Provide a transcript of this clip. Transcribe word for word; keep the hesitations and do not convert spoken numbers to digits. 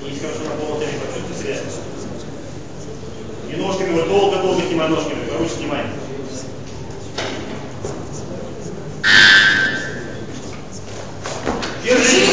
Если хорошо на полном теле, почувствуй себя. И ножками, вот долго-долго снимай ножками, руки снимай. Держи!